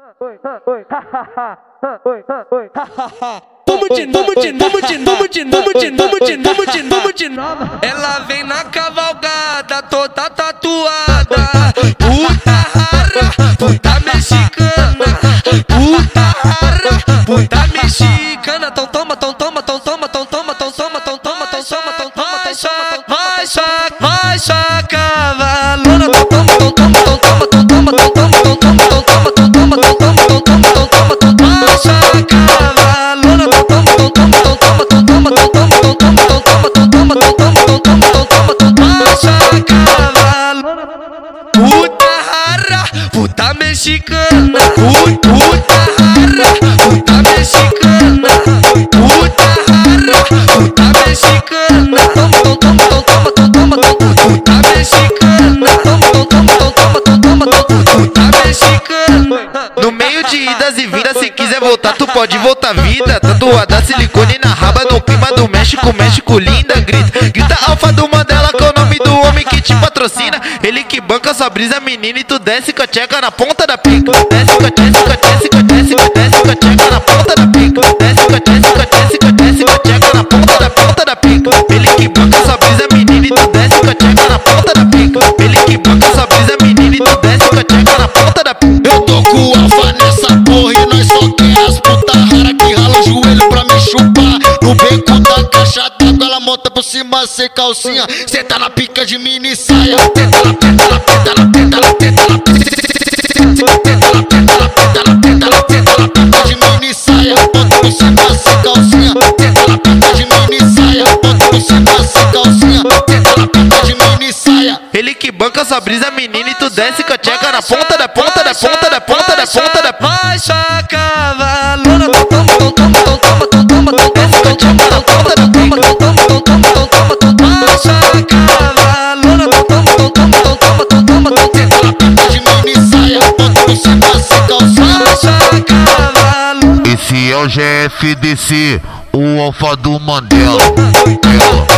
Vamos de novo. Ela vem na cavalgada, toda tatuada. Puta rara, puta mexicana. Puta rara, puta mexicana. Tão toma, tão toma, tão toma, tão toma, tão toma, tão toma, tão toma, tão toma, vai só cavalona. Tão toma, tão toma, tão toma, tão toma, tão toma, tão toma, tão toma, tão toma, tão toma, tão toma, tão toma, tão toma, vai só cavalona. Tão toma, tão toma, tão toma, tão toma, tão toma, tão toma, tão toma, tão toma, tão toma, tão toma, tão toma, tão toma, vai só cavalona. Puta rara, puta mexicana. Puta rara, puta mexicana. Puta rara, puta mexicana. Toma, tão toma, tão toma, tão toma, tão puta mexicana. Toma, tão toma, tão toma, tão toma, tão puta mexicana. No meio de idas e vindas, se quiser voltar, tu pode voltar vida. Tatuada silicone na raba, no clima do México, México linda. Grita alfa do Mandela, que é o nome do homem que te patrocina. Ele que banca sua brisa, menina, e tu desce com a tcheca na ponta da pica. Desce com a tcheca, desce com a tcheca, desce com a tcheca na ponta da pica. Desce com a tcheca, desce com a tcheca na ponta da pica. Ele que banca sua brisa, menina, e tu desce com a tcheca na ponta da pica. Ele que banca sua brisa, menina, e tu desce com a tcheca na ponta da pica. Eu tô com o alfa nessa porra e nós só quer as puta rara que rala o joelho pra me chupar. No beco da caixa d'água ela monta por cima sem calcinha. Senta na pica de mini saia. Tenta na tenta na tenta na tenta na tenta na tenta na tenta na tenta na tenta na pica de mini saia. Monta por cima sem calcinha. Tenta na pica de mini saia. Monta por cima sem calcinha. Tenta na pica de mini saia. Ele que banca sua brisa, menina, e tu desce com a tcheca na ponta da ponta da ponta da ponta da ponta da. Vai só cavalona. Tão toma, tão toma, tão toma, tão toma, tão toma, tão toma, tão toma, tão toma, tão toma, tão toma, tão toma, tão toma, vai só cavalona. Tão toma, tão toma, tão toma, tão toma, tão tenta na pica de mini saia. Monta por cima sem calcinha. vai só cavalona. Esse é o GFDC, o alfa do Mandela.